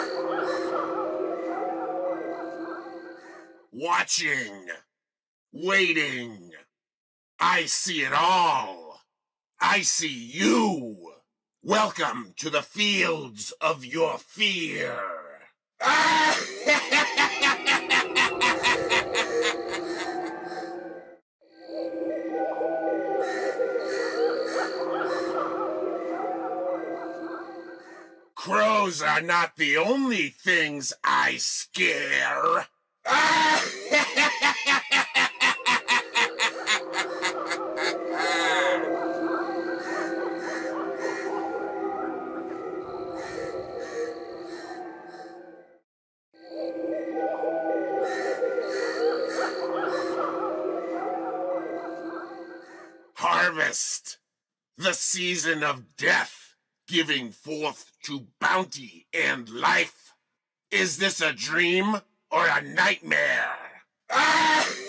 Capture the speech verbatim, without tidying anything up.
Watching. Waiting. I see it all. I see you. Welcome to the fields of your fear. Crows are not the only things I scare. Harvest, the season of death, giving forth to bounty and life. Is this a dream or a nightmare?